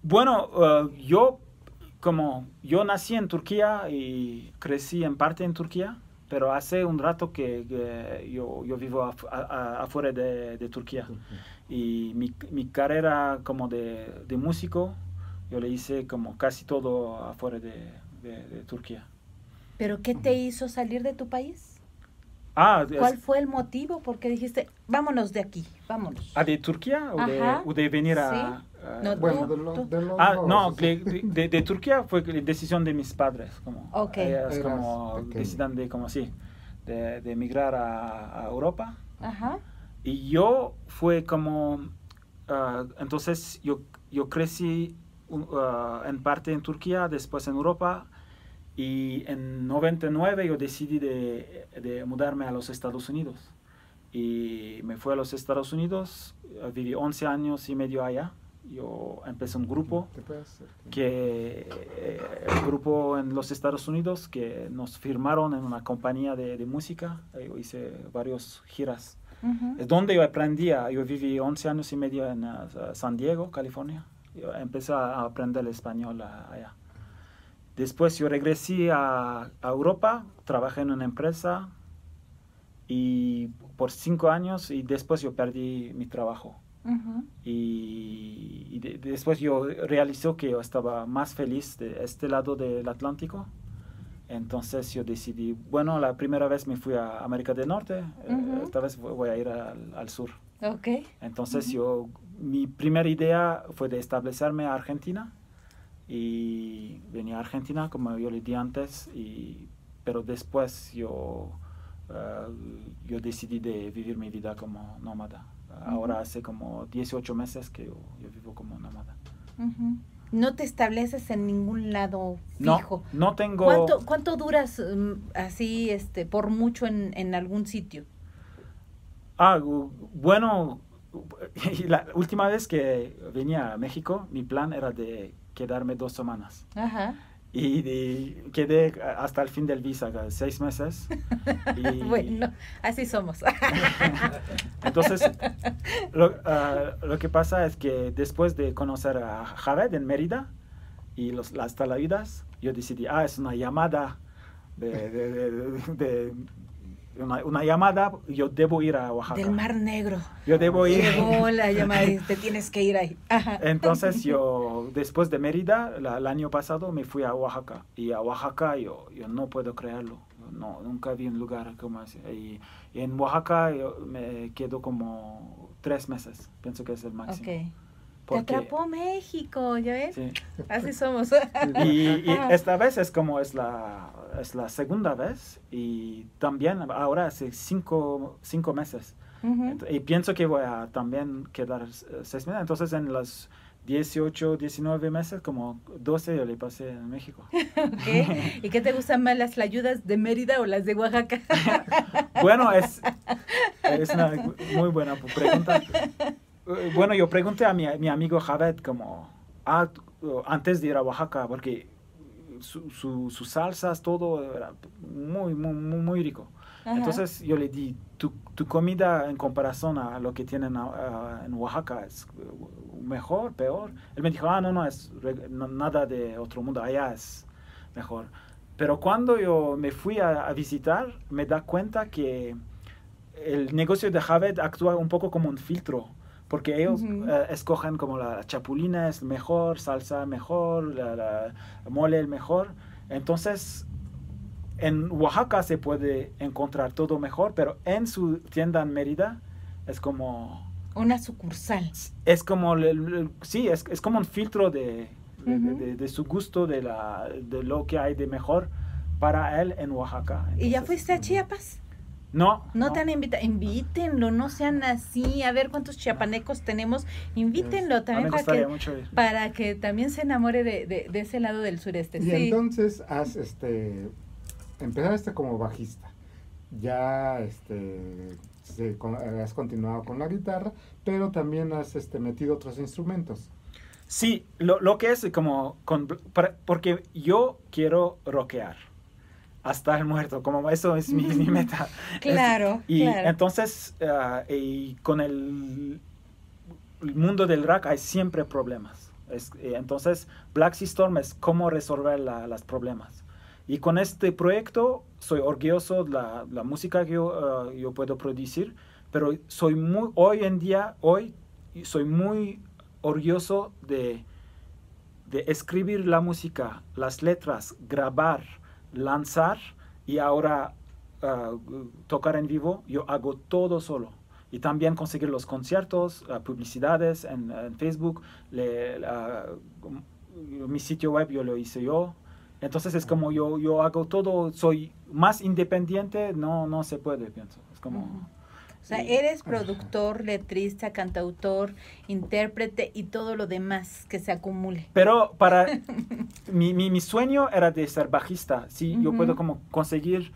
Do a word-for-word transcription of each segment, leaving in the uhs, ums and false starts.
Bueno, uh, yo como yo nací en Turquía y crecí en parte en Turquía, pero hace un rato que, que yo, yo vivo af- a- a- afuera de, de Turquía. Turquía. Y mi, mi carrera como de, de músico, yo le hice como casi todo afuera de, de- de Turquía. ¿Pero qué te hizo salir de tu país? Ah, ¿Cuál es, fue el motivo? ¿Por qué dijiste, vámonos de aquí, vámonos? ¿ah, de Turquía o de, Ajá, o de venir sí. a... a- No, Bueno, tú, de, lo- tú. de los Ah, dos. no, o sea, de, de- de- de Turquía fue decisión de mis padres, como Ok. ellas Eras como pequeño. decidan de como sí, de, de emigrar a, a Europa. Ajá. Y yo fue como, ah, entonces yo, yo crecí uh, ah, en parte en Turquía, después en Europa, y en noventa y nueve yo decidí de, de mudarme a los Estados Unidos. Y me fui a los Estados Unidos, eh, viví once años y medio allá. Yo empecé un grupo ¿Te puedes acercar? que eh, el grupo en los Estados Unidos que nos firmaron en una compañía de, de música. Eh, Yo hice varias giras. Ujú. Es donde yo aprendía. Yo viví once años y medio en uh, San Diego, California. Yo empecé a aprender el español uh, allá. Después yo regresé a, a Europa, trabajé en una empresa y por cinco años y después yo perdí mi trabajo. Ujú. Y, y de- después yo realicé que yo estaba más feliz de este lado del Atlántico. Entonces yo decidí, bueno, la primera vez me fui a América del Norte, eh, Ujú. esta vez voy a ir al, al sur. Ok. Entonces Ujú. yo, mi primera idea fue de establecerme a Argentina y venía a Argentina como yo le di antes, y, pero después yo, eh, yo decidí de vivir mi vida como nómada. Ahora Ujú. hace como dieciocho meses que yo, yo vivo como nómada. Ujú. No te estableces en ningún lado No, fijo. no tengo... ¿Cuánto, cuánto duras mm, así, este, por mucho en, en algún sitio? Ah, gu- bueno, la última vez que venía a México, mi plan era de quedarme dos semanas. Ajá. Y de- quedé hasta el fin del visa, seis meses. Y Bueno, así somos. entonces, lo, ah, lo que pasa es que después de conocer a Javed en Mérida y los, las talavidas, yo decidí, ah, es una llamada de, de- de- de- una, una llamada, yo debo ir a Oaxaca. Del Mar Negro. Yo debo ir. Llegó la llamada y te tienes que ir ahí. Ajá. Entonces yo, después de Mérida, la- el año pasado me fui a Oaxaca. Y a Oaxaca yo, yo no puedo creerlo. No, nunca vi un lugar como ese. Y, y en Oaxaca yo me quedo como tres meses. Pienso que es el máximo. Ok. Te Porque- atrapó México, ¿ya ves? Sí. Así somos. Y, y Ajá. esta vez es como es la, es la segunda vez. Y también ahora hace cinco, cinco meses. Ujú. Ent- Y pienso que voy a también quedar eh, seis meses. Entonces, en los dieciocho, diecinueve meses, como doce yo le pasé en México. Ok. ¿Y qué te gustan más, las tlayudas de Mérida o las de Oaxaca? Bueno, es, es una muy buena pregunta. Eh, Bueno, yo pregunté a mi, mi amigo Javed como, ah, tú- antes de ir a Oaxaca, porque su, su- sus salsas, todo era muy, muy, muy, muy rico. Ajá. Entonces yo le di, tu, tu comida en comparación a lo que tienen a- a- en Oaxaca es uh, mejor, peor. Él me dijo, ah, no, no, es reg- no- nada de otro mundo, allá es mejor. Pero cuando yo me fui a, a visitar, me da cuenta que el negocio de Javed actúa un poco como un filtro, porque ellos Ujú. eh, escogen como la chapulina es mejor, salsa mejor, la, la mole el mejor. Entonces, en Oaxaca se puede encontrar todo mejor, pero en su tienda en Mérida es como, Una sucursal. es como, el- el- sí, es, es como un filtro de, de, de- Ujú. de- de su gusto, de, la, de lo que hay de mejor para él en Oaxaca. ¿Y ya Entonces, fuiste a Chiapas? No, No, te han invitado, invítenlo, no sean así, a ver cuántos chiapanecos tenemos, invítenlo a mí también me para gustaría que, mucho ir. para que también se enamore de, de, de ese lado del sureste. Y Sí. entonces has este empezaste como bajista. Ya este se con- has continuado con la guitarra, pero también has este metido otros instrumentos. Sí, lo, lo que es como, con- para- porque yo quiero rockear hasta el muerto, como eso es mi, mi meta. Claro, Es- y claro. entonces, ah, y con el, el mundo del rock hay siempre problemas. Es, eh, entonces, Black Sea Storm es cómo resolver la, los problemas. Y con este proyecto soy orgulloso de la, la música que yo, uh, yo puedo producir, pero soy muy, hoy en día, hoy, soy muy orgulloso de, de escribir la música, las letras, grabar, lanzar y ahora uh, tocar en vivo. Yo hago todo solo. Y también conseguir los conciertos, uh, publicidades en, en Facebook, le, uh, mi sitio web yo lo hice yo. Entonces es como yo, yo hago todo, soy más independiente, no, no se puede, pienso. Es como... Uh-huh. O sea, eres productor, letrista, cantautor, intérprete y todo lo demás que se acumule. Pero para mi, mi, mi sueño era de ser bajista. Si uh-huh. yo puedo como conseguir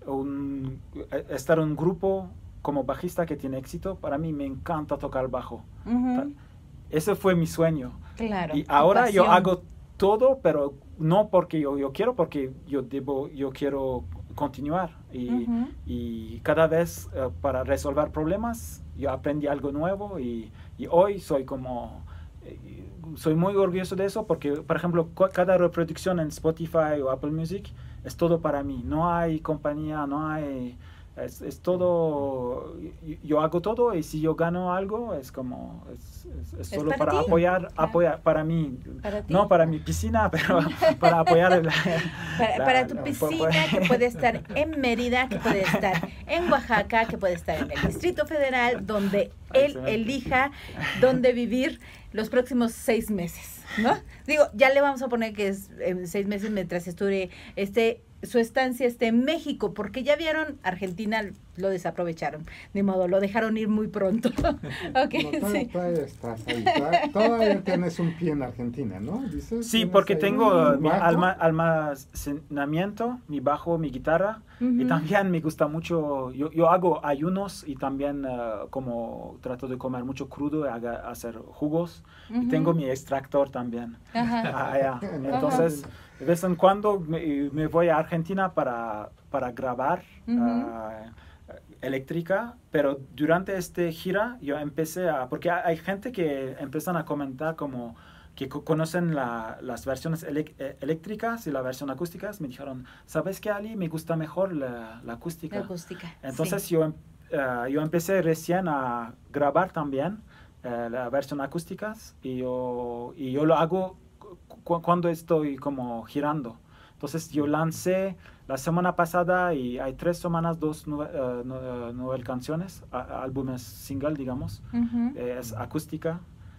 un, estar en un grupo como bajista que tiene éxito, para mí me encanta tocar bajo. Uh-huh. Ese fue mi sueño. Claro. Y ahora yo hago todo, pero no porque yo, yo quiero, porque yo debo, yo quiero continuar. Y, uh-huh. y cada vez uh, para resolver problemas, yo aprendí algo nuevo y, y hoy soy como, eh, soy muy orgulloso de eso porque, por ejemplo, cada reproducción en Spotify o Apple Music es todo para mí. No hay compañía, no hay... Es, es todo, yo, yo hago todo y si yo gano algo es como, es, es, es solo ¿Es para, para ti? apoyar, Claro. apoyar para mí, ¿Para ti? no para mi piscina, pero para apoyar el, para, la, para tu la, piscina que puede estar en Mérida, que puede estar en Oaxaca, que puede estar en el Distrito Federal, donde él Excelente. elija dónde vivir los próximos seis meses, ¿no? Digo, ya le vamos a poner que es eh, seis meses mientras estudie este su estancia esté en México, porque ya vieron, Argentina lo desaprovecharon, de modo, lo dejaron ir muy pronto. Okay, no, todavía, sí. todavía estás ahí, todavía, todavía tienes un pie en Argentina, ¿no? ¿Dices? Sí, porque tengo mi alma, bajo? almacenamiento, mi bajo, mi guitarra, Uh-huh. y también me gusta mucho, yo, yo hago ayunos y también uh, como trato de comer mucho crudo, haga, hacer jugos, Uh-huh. y tengo mi extractor también. Ajá. Allá. Entonces, de vez en cuando me, me voy a Argentina para, para grabar Uh-huh. uh, eléctrica, pero durante esta gira yo empecé a, porque hay gente que empiezan a comentar como que conocen la, las versiones ele eléctricas y la versión acústica, me dijeron, ¿sabes qué, Ali? Me gusta mejor la, la acústica. La acústica. Entonces sí. yo, uh, yo empecé recién a grabar también uh, la versión acústica y yo, y yo lo hago cu cuando estoy como girando. Entonces yo lancé la semana pasada y hay tres semanas dos nueve, uh, nueve, nueve canciones, a, álbumes single, digamos, Uh-huh. eh, es acústica.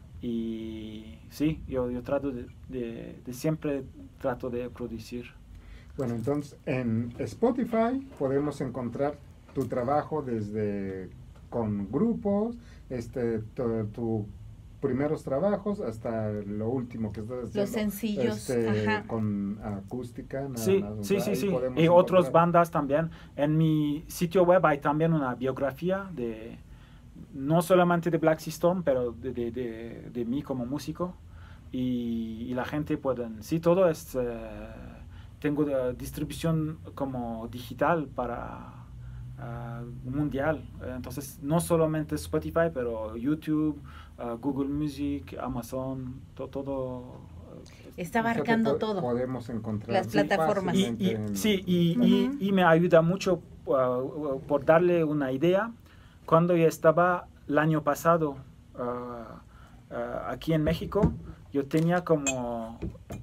Y sí, yo, yo trato de, de, de siempre trato de producir. Bueno, entonces en Spotify podemos encontrar tu trabajo desde con grupos, este, tu, tu primeros trabajos hasta lo último que estás haciendo. Los sencillos, este, ajá. con acústica. Nada Sí, más, sí, ahí sí, sí. podemos Y otras encontrar. bandas también. En mi sitio web hay también una biografía de, no solamente de Black Sea Storm, pero de, de, de, de mí como músico. Y, y la gente puede, sí, todo es, uh, tengo de distribución como digital para uh, mundial. Entonces, no solamente Spotify, pero YouTube, uh, Google Music, Amazon, to, todo. Está O sea, abarcando po todo. Podemos encontrar Las sí, plataformas. Y, fácilmente y, en- sí, y, Uh-huh. y, y me ayuda mucho uh, por darle una idea. Cuando yo estaba el año pasado uh, uh, aquí en México, yo tenía como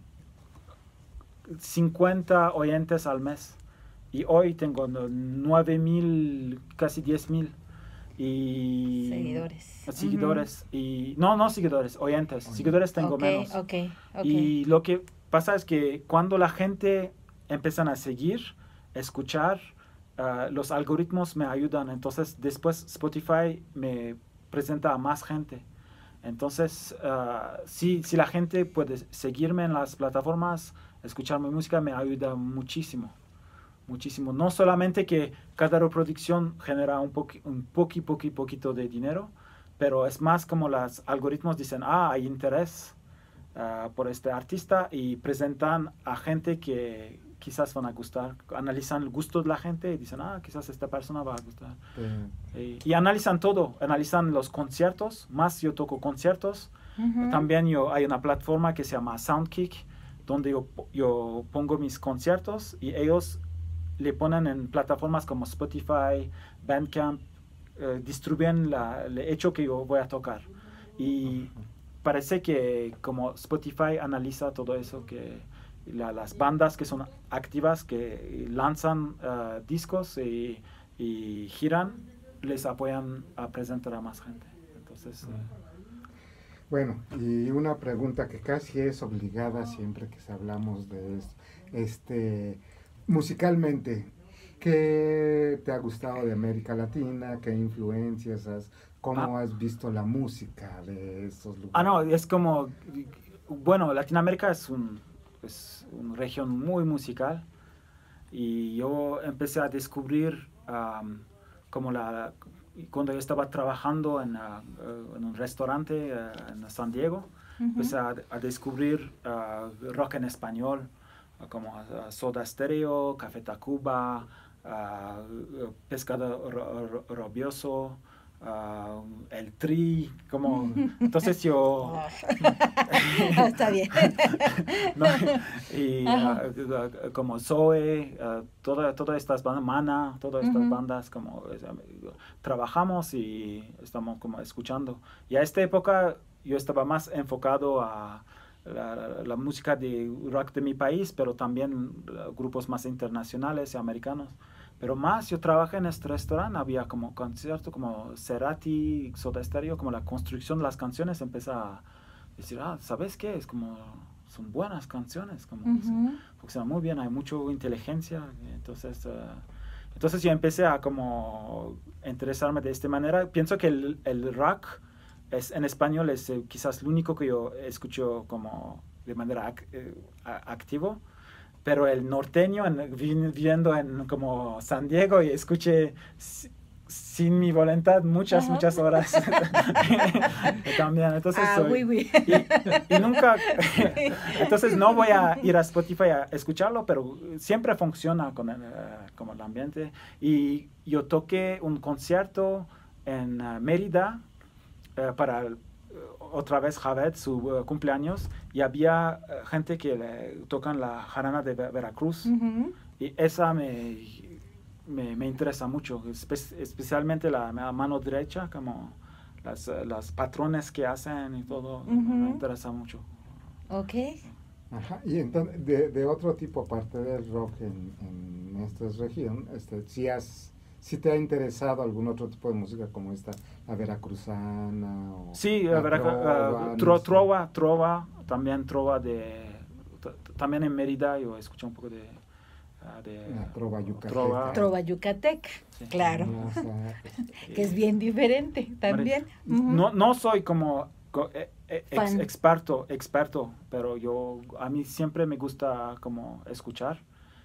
cincuenta oyentes al mes. Y hoy tengo nueve mil, casi diez mil. Y Seguidores. seguidores. Y, no, no seguidores, oyentes. Seguidores tengo okay, menos. Okay, okay. Y lo que pasa es que cuando la gente empiezan a seguir, escuchar, uh, los algoritmos me ayudan. Entonces, después Spotify me presenta a más gente. Entonces, uh, si, si la gente puede seguirme en las plataformas, escuchar mi música, me ayuda muchísimo. Muchísimo. No solamente que cada reproducción genera un poqui, un poqui, poqui, poquito de dinero, pero es más como los algoritmos dicen, ah, hay interés uh, por este artista y presentan a gente que quizás van a gustar. Analizan el gusto de la gente y dicen, ah, quizás esta persona va a gustar. Sí. Y, y analizan todo, analizan los conciertos, más yo toco conciertos, Ujú. También yo, hay una plataforma que se llama Soundkick, donde yo, yo pongo mis conciertos y ellos le ponen en plataformas como Spotify, Bandcamp, eh, distribuyen la, el hecho que yo voy a tocar. Y parece que como Spotify analiza todo eso, que la, las bandas que son activas, que lanzan uh, discos y, y giran, les apoyan a presentar a más gente. Entonces, uh, bueno, y una pregunta que casi es obligada siempre que hablamos de esto, este, musicalmente, ¿qué te ha gustado de América Latina? ¿Qué influencias has, cómo ah, has visto la música de esos lugares? Ah, no, es como, bueno, Latinoamérica es un, es una región muy musical y yo empecé a descubrir um, como la, cuando yo estaba trabajando en, uh, en un restaurante uh, en San Diego, uh-huh. empecé a, a descubrir uh, rock en español, uh, como uh, Soda Stereo, Café Tacuba, uh, Pescado ro, ro, Rabioso, Uh, el Tri, como, entonces yo... Está bien. No, y uh, como Zoe, uh, todas toda estas bandas, Mana, todas estas uh-huh. bandas, como uh, trabajamos y estamos como escuchando. Y a esta época yo estaba más enfocado a la, la, la música de rock de mi país, pero también uh, grupos más internacionales y americanos. Pero más yo trabajé en este restaurante, había como concierto, como Cerati, Soda Stereo, como la construcción de las canciones, empieza a decir, ah, ¿sabes qué? Es como, son buenas canciones, como, uh-huh. funciona muy bien, hay mucha inteligencia, entonces, uh, entonces yo empecé a como interesarme de esta manera. Pienso que el, el rock es, en español es eh, quizás lo único que yo escucho como de manera ac eh, activo. Pero el norteño, en, viviendo en como San Diego, y escuché si, sin mi voluntad muchas, uh-huh. muchas horas. También, entonces ah, soy, oui, oui. Y, y nunca, entonces no voy a ir a Spotify a escucharlo, pero siempre funciona con el, uh, como el ambiente. Y yo toqué un concierto en uh, Mérida uh, para el, otra vez Javed, su uh, cumpleaños, y había uh, gente que le tocan la jarana de Veracruz, uh-huh. y esa me, me, me interesa mucho, espe especialmente la, la mano derecha, como las, uh, las patrones que hacen y todo, uh-huh. me interesa mucho. Ok. Ajá, y entonces, de, de otro tipo, aparte del rock en, en esta región, este, si has... ¿Sí te ha interesado algún otro tipo de música como esta, la veracruzana? O sí, la vera, trova, uh, tro, no sé. trova, trova, también trova de, también en Mérida yo escuché un poco de, uh, de la trova yucateca. Trova, trova yucateca, sí. Claro, que es bien diferente también. Uh-huh. No, no soy como ex, experto, experto, pero yo, a mí siempre me gusta como escuchar.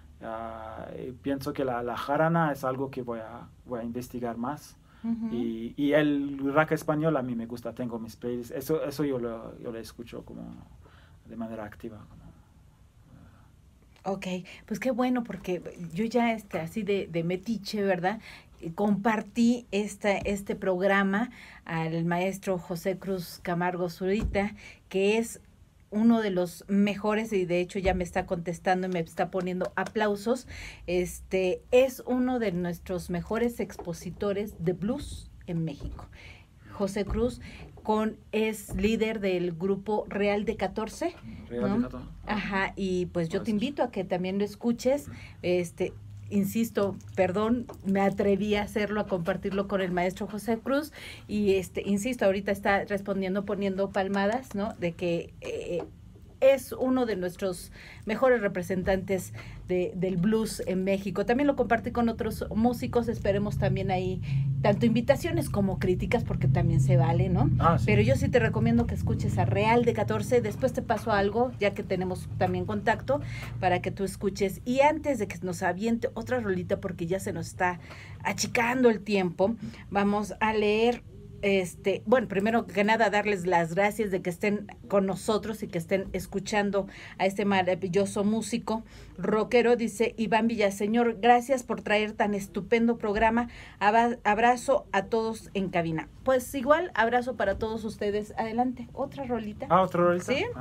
Uh, pienso que la, la jarana es algo que voy a, voy a investigar más. Uh-huh. y, y el rock español a mí me gusta, tengo mis playlists, eso, eso yo, lo, yo lo escucho como de manera activa. Como, uh. Ok, pues qué bueno, porque yo ya este, así de, de metiche, ¿verdad? Compartí esta, este programa al maestro José Cruz Camargo Zurita, que es uno de los mejores, y de hecho ya me está contestando y me está poniendo aplausos. Este es uno de nuestros mejores expositores de blues en México. José Cruz con, es líder del grupo Real de catorce. Real ¿no? de catorce. Ajá, y pues yo te invito a que también lo escuches. Este, insisto, perdón, me atreví a hacerlo, a compartirlo con el maestro José Cruz, y este, insisto, ahorita está respondiendo, poniendo palmadas, ¿no? De que eh, es uno de nuestros mejores representantes de, del blues en México. También lo compartí con otros músicos, esperemos también ahí tanto invitaciones como críticas, porque también se vale, ¿no? Ah, sí. Pero yo sí te recomiendo que escuches a Real de catorce, después te paso algo, ya que tenemos también contacto, para que tú escuches. Y antes de que nos aviente otra rolita, porque ya se nos está achicando el tiempo, vamos a leer Este, bueno, primero que nada darles las gracias de que estén con nosotros y que estén escuchando a este maravilloso músico rockero. Dice Iván Villaseñor, gracias por traer tan estupendo programa. Aba- abrazo a todos en cabina. Pues igual, abrazo para todos ustedes. Adelante, otra rolita. Ah, otra rolita. ¿Sí? Ah.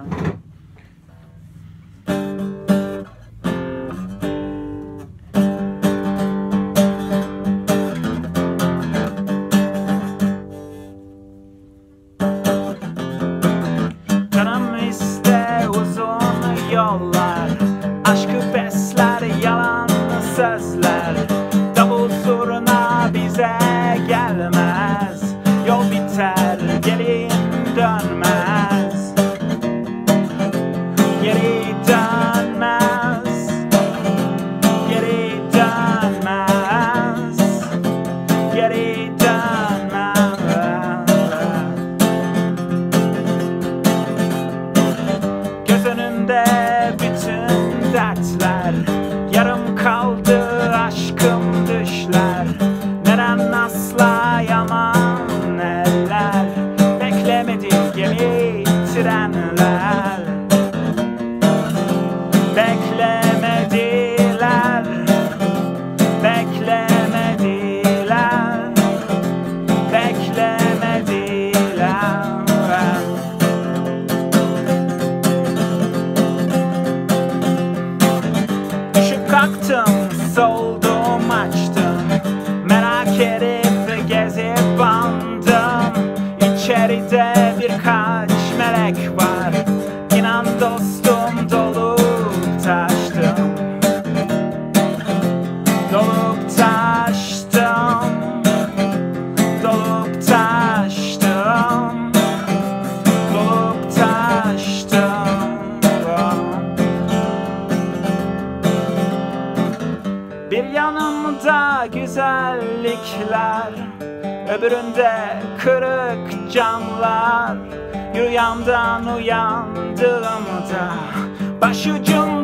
Canım iste uzun yollar, aşkı besler yalan sözler. Davul zurna bize gelmez, yol biter gelin dönmez. Geri dönmez, geri dönmez, geri dönmez. Göz önünde bütün dertler, yarım kaldı aşkım düşler. Neren asla yaman eller, beklemedi gemi trenler. Beklemediler, beklemediler, beklemediler. Düşüp kalktım, soldum açtım, merak edip gezip bandım. İçeride birkaç melek var, inan dostum dolup taştım. Dolup taştım, dolup taştım, dolup taştım. Bir yanımda güzellikler, öbüründe kırık camlar. Rüyamdan uyandığımda başucum